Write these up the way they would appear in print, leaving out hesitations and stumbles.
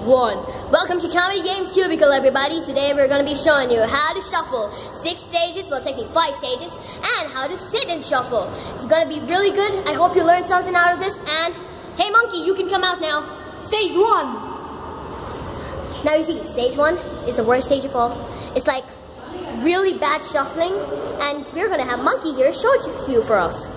1. Welcome to Comedy Games Cubicle, everybody. Today we're going to be showing you how to shuffle 6 stages, well technically 5 stages, and how to sit and shuffle. It's going to be really good. I hope you learned something out of this. And hey monkey, you can come out now. Stage 1. Now you see, stage 1 is the worst stage of all. It's like really bad shuffling, and we're going to have monkey here show it to you for us.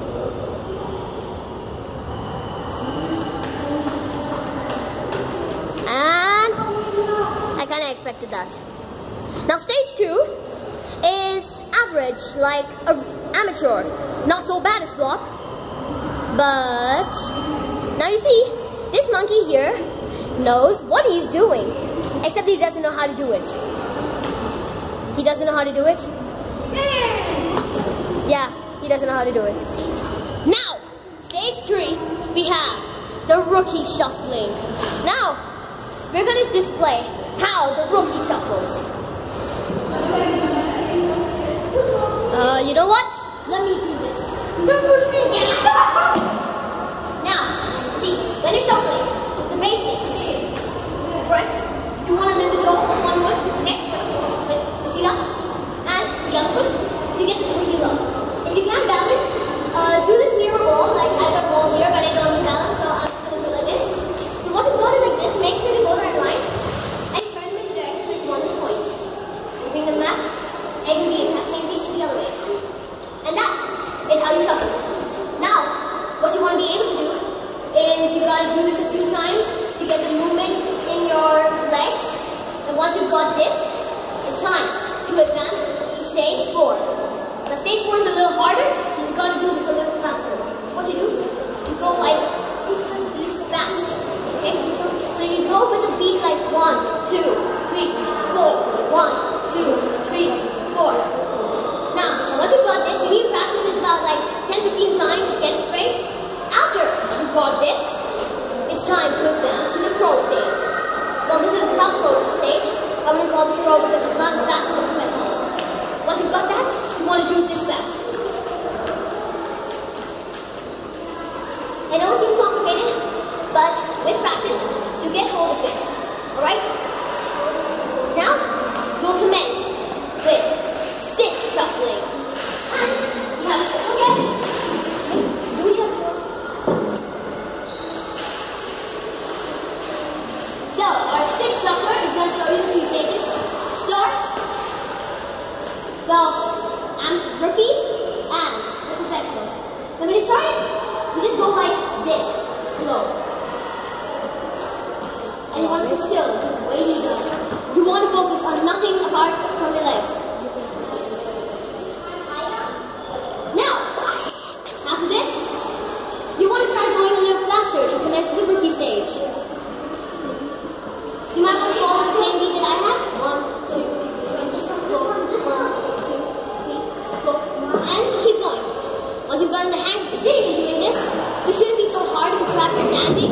I kind of expected that. Now stage 2 is average, like an amateur. Not so bad as flop. But now you see, this monkey here knows what he's doing. Except he doesn't know how to do it. He doesn't know how to do it? Yeah, he doesn't know how to do it. Now, stage 3, we have the rookie shuffling. Now, we're going to display how the rookie shuffles. You know what? Let me do this. Don't push me again. Now, see, when you're shuffling, the basics. First, you want to lift the toe of one foot. Okay, wait, see that? And the other foot, you get this really low. If you can't balance, do this near a wall. Like I have a wall here, but I don't have balance, so I'm just going to do like this. So once you go like this, make sure to go in line. Bring them back, and you do the exact same piece the other way. And that is how you shuffle. Now, what you want to be able to do is you got to do this a few times to get the movement in your legs. And once you've got this, it's time to advance to stage 4. Now stage 4 is a little harder, so you've got to do this a little faster. So what you do, you go like this fast. Okay? So you go with a beat like 1, 2, 3, 4, 1, 2, 3, 4. Now, once you've got this, you need to practice this about like 10-15 times to get it straight. After you've got this, it's time to advance to the crow stage. Well, this is the sub-crow stage. I'm going to call this crow because it's not as fast as the professionals. Once you've got that, you want to do this fast. I know it seems complicated, but with practice, you get hold of it. Alright? Now, we'll commence with 6 shuffling. And you have a special guest. Do we have one? So, our 6th shuffler is going to show you the 2 stages. Start. Well, I'm rookie and the professional. When we start, you just go like this, slow. And you want to sit still, the way he does. You want to focus on nothing apart from your legs. Now, after this, you want to start going a little faster to commence the rookie stage. You might want to follow the same beat that I have. 1, 2, 3, 4, 1, 2, 3, 4. And keep going. Once you've gotten the hang of sitting and doing this, it shouldn't be so hard if you practice standing.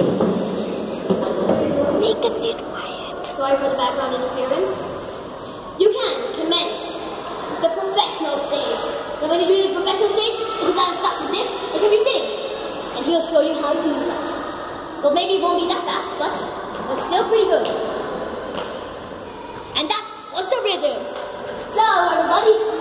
Make the feet quiet. Sorry for the background interference. You can commence the professional stage. Now when you do the professional stage, it's about as fast as this, it's going to be sitting. And he'll show you how to do that. Well, maybe it won't be that fast, but it's still pretty good. And that was the rhythm. So everybody,